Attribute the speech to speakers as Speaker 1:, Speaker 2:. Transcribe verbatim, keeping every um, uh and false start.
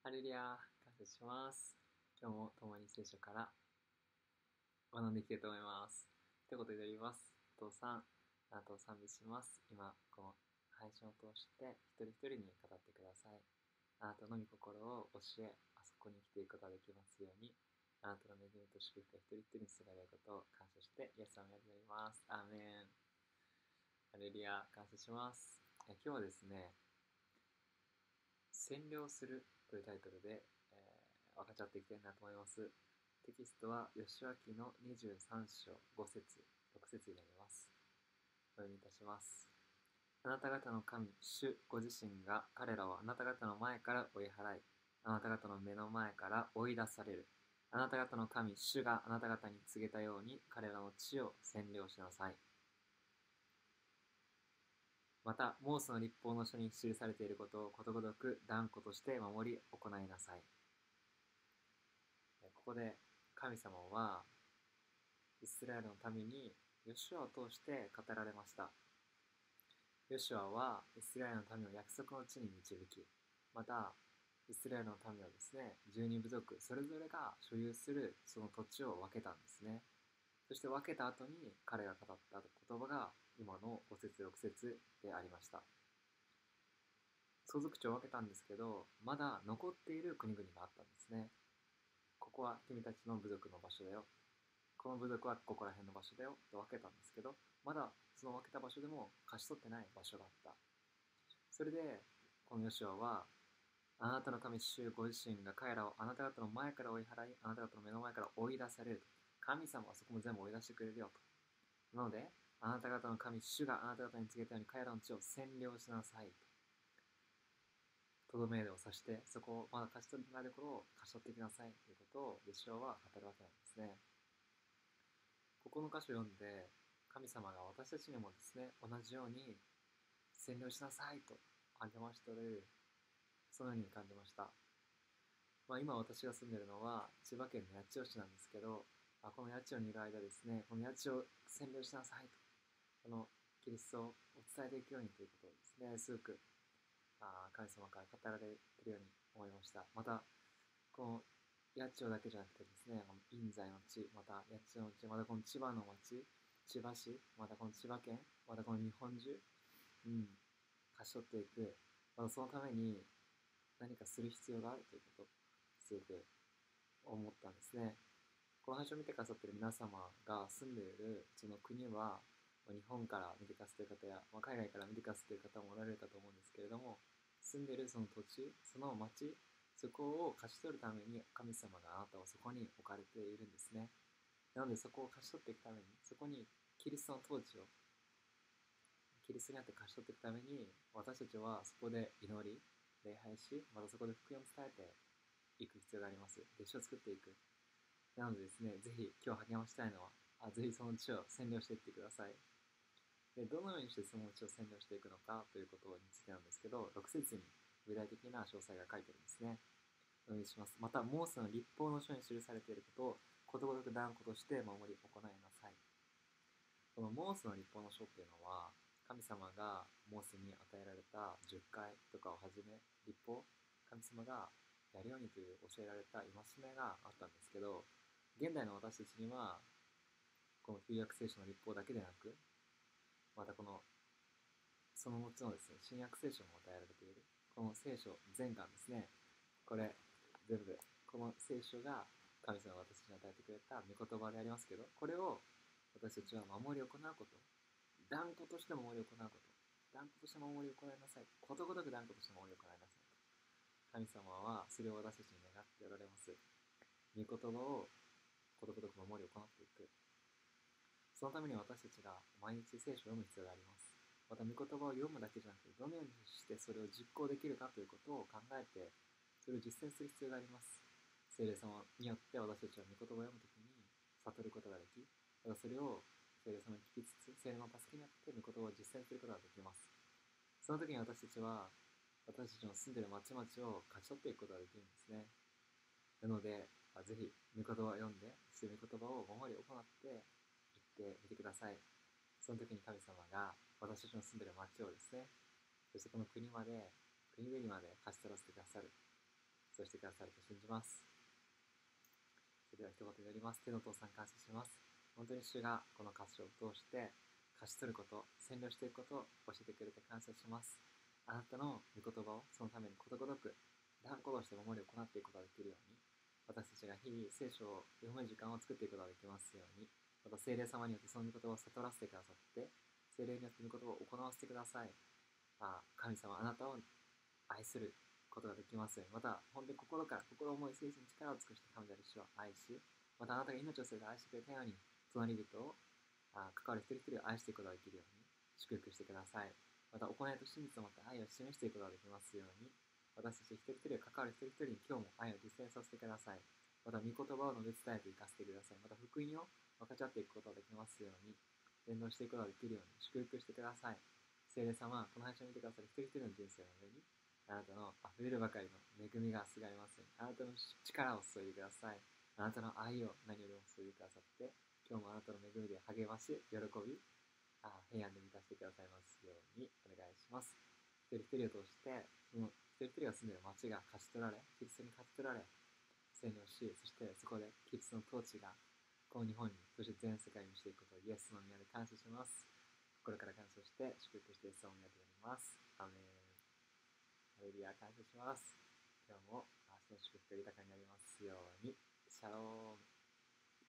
Speaker 1: ハレルヤ、感謝します。今日も共に聖書から学んでいきたいと思います。ということでやります。お父さん、あなたを賛美します。今、この配信を通して一人一人に語ってください。あなたの御心を教え、あそこに生きていくことができますように、あなたの恵みと祝福が一人一人にすがれることを感謝して、イエス様にやります。アーメン。ハレルヤ、感謝します。え今日はですね、占領するというタイトルで、えー分かち合っていきたいなと思います。テキストは吉脇のにじゅうさん章ご節ろく節になります。お読みいたします。あなた方の神主ご自身が彼らをあなた方の前から追い払い、あなた方の目の前から追い出される。あなた方の神主があなた方に告げたように彼らの地を占領しなさい。また、モーセの立法の書に記されていることをことごとく断固として守り行いなさい。ここで神様はイスラエルのためにヨシュアを通して語られました。ヨシュアはイスラエルの民を約束の地に導き、またイスラエルの民はですね、十二部族それぞれが所有するその土地を分けたんですね。そして分けた後に彼が語った言葉が今のご節ろく節でありました。相続地を分けたんですけど、まだ残っている国々があったんですね。ここは君たちの部族の場所だよ。この部族はここら辺の場所だよと分けたんですけど、まだその分けた場所でも貸し取ってない場所があった。それで、このヨシュアは、あなたの神主ご自身が彼らをあなた方の前から追い払い、あなた方の目の前から追い出されると。神様はそこも全部追い出してくれるよと。なので、あなた方の神主があなた方に告げたように彼らの地を占領しなさいと。とどめを刺して、そこをまだ貸し取ってないところを貸し取ってきなさいということをヨシュアは語るわけなんですね。ここの箇所を読んで、神様が私たちにもですね、同じように占領しなさいと励ましておられる、そのように感じました。まあ、今私が住んでいるのは千葉県の八千代市なんですけど、まあ、この八千代にいる間ですね、この八千代を占領しなさいと、このキリストを伝えていくようにということをですね、すごくあ神様から語られているように思いました。また、この八千代だけじゃなくてですね、印西の地、また八千代の地、またこの千葉の町、千葉市、またこの千葉県、またこの日本中、うん、貸し取っていく、またそのために何かする必要があるということ、すごく思ったんですね。この話を見てくださっている皆様が住んでいるその国は、日本から見てくださっている方や、まあ、海外から見てくださっている方もおられるかと思うんですけれども、住んでいるその土地、その町、そこを貸し取るために神様があなたをそこに置かれているんですね。なのでそこを貸し取っていくために、そこにキリストの統治を、キリストにあって貸し取っていくために、私たちはそこで祈り、礼拝し、またそこで福音を伝えていく必要があります。弟子を作っていく。なのでですね、ぜひ今日励ましたいのは、あぜひその地を占領していってください。で、どのようにしてその地を占領していくのかということについてなんですけど、ろく節に具体的な詳細が書いてあるんですね。お読みします。また、モーセの立法の書に記されていることをことごとく断固として守り行いなさい。このモーセの立法の書っていうのは、神様がモーセに与えられたじゅっかいとかをはじめ、立法、神様がやるようにという教えられた戒めがあったんですけど、現代の私たちには、この旧約聖書の立法だけでなく、またこの、その後のですね、新約聖書も与えられている。この聖書全巻ですね。これ、全部、この聖書が神様が私たちに与えてくれた御言葉でありますけど、これを私たちは守り行うこと、断固として守り行うこと、断固として守り行いなさい。ことごとく断固として守り行いなさい。神様はそれを私たちに願っておられます。御言葉をことごとく守り行っていく。そのために私たちが毎日聖書を読む必要があります。また御言葉を読むだけじゃなくて、どのようにしてそれを実行できるかということを考えて、それを実践する必要があります。聖霊様によって私たちは御言葉を読むときに悟ることができ、またそれを聖霊様に聞きつつ、聖霊の助けによって御言葉を実践することができます。その時に私たちは、私たちの住んでいる町々を勝ち取っていくことができるんですね。なので、ぜひ、御言葉を読んで、そして御言葉を守り行っていってみてください。その時に神様が私たちの住んでいる町をですね、そしてこの国まで、国々まで貸し取らせてくださる。 そうしてくださると信じます。それでは一言祈ります。天のお父さん、感謝します。本当に主がこの歌詞を通して勝ち取ること、占領していくことを教えてくれて感謝します。あなたの御言葉をそのためにことごとく断固として守りを行っていくことができるように、私たちが日々聖書を読む時間を作っていくことができますように、また聖霊様によってその御言葉を悟らせてくださって、聖霊によって御言葉を行わせてください。あ神様、あなたを愛することができますように、また本当に心から心思い精神力を尽くして神である主を愛し、またあなたが命を捨てて愛してくれたように隣人をあ関わる一人一人を愛していくことができるように祝福してください。また行いと真実を持って愛を示していくことができますように、私たち一人一人を関わる一人一人に今日も愛を実践させてください。また御言葉を述べ伝えていかせてください。また福音を分かち合っていくことができますように、伝道していくことができるように祝福してください。聖霊様、この配信を見てくださる一人一人の人生の上にあなたの溢れるばかりの恵みがすがりますように、あなたの力を注いでください。あなたの愛を何よりも注いでくださって、今日もあなたの恵みで励まし、喜び、あ平安で満たしてくださいますようにお願いします。一人一人を通して、その一人一人が住んでいる町が勝ち取られ、キリストに勝ち取られ、占領し、そしてそこでキリストの統治がこの日本に、そして全世界にしていくことをイエスの宮で感謝します。心から感謝して祝福してイエスの宮でやります。アーメン。ハレルヤ、感謝します。今日も明日の祝福が豊かになりますように。シャローム。